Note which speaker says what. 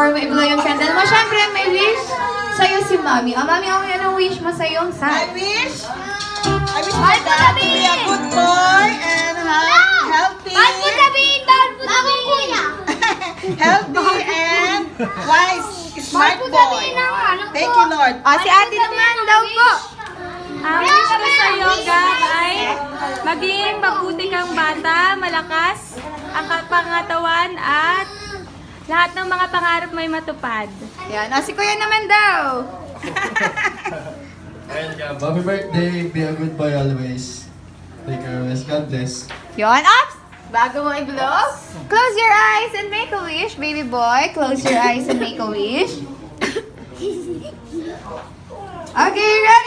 Speaker 1: before mo i-blow yung candle mo, syempre may wish sa'yo si Mami. Mami, anong wish mo sa'yo?
Speaker 2: I wish my dad to be a good boy and healthy. Healthy and wise, smart boy. Thank you, Lord.
Speaker 1: Si ate naman daw po.
Speaker 3: Ang wish ko sa'yo, Gab, ay maging mabuti kang bata, malakas ang pangatawan at lahat ng mga pangarap may matupad.
Speaker 1: Yan. Si Kuya naman daw.
Speaker 4: Ayun ka, happy birthday, be a good boy always. Take care always, God bless.
Speaker 1: Yon, up! Bago mo i-blow, close your eyes and make a wish, baby boy. Close your eyes and make a wish. Okay, ready?